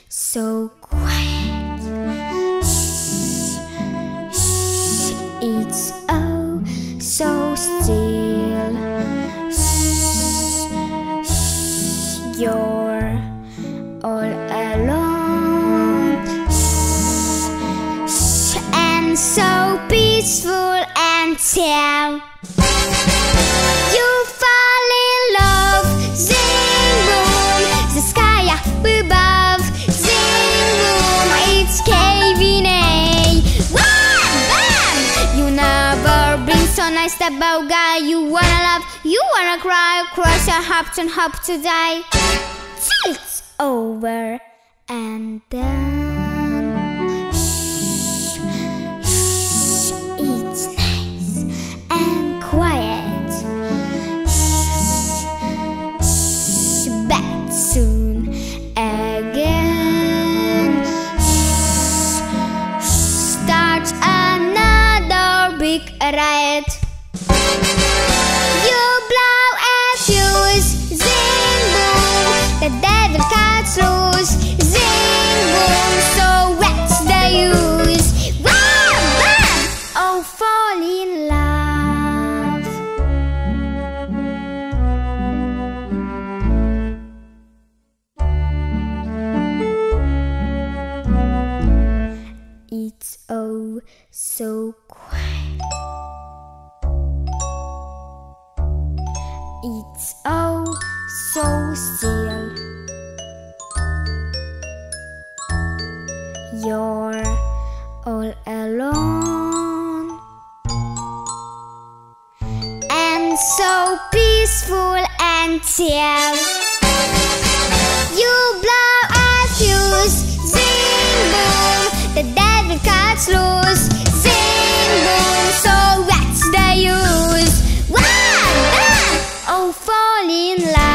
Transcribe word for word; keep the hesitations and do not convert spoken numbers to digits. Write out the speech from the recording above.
so quiet. Shh, shh, it's oh so still. Shh, shh, you're all alone. Shh, shh, and so peaceful until you fall in love. Zing boom, the sky up above. Zing boom, it's caving in. Wham bam, you never been so nice to Boaghe. You wanna love, you wanna cry, cross your heart and hope to die. Till it's over and then shh, shh, it's nice and quiet. Shh, shh, back soon again. Shh, start another big riot. You blow a fuse, zing boom, the devil cuts loose. Zing boom, so what's the use? Wham bam, oh fall in love. It's oh so quiet. It's oh so still. You're all alone and so peaceful until you blow a fuse. Zing boom, the devil cuts loose. Zing boom, so what's the use? Wow, ah, oh fall in love.